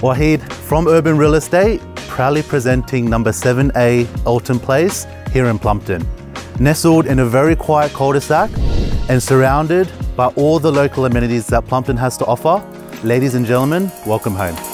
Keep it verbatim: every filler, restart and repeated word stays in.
Waheed from Urban Real Estate, proudly presenting number seven A Elton Place here in Plumpton. Nestled in a very quiet cul-de-sac and surrounded by all the local amenities that Plumpton has to offer. Ladies and gentlemen, welcome home.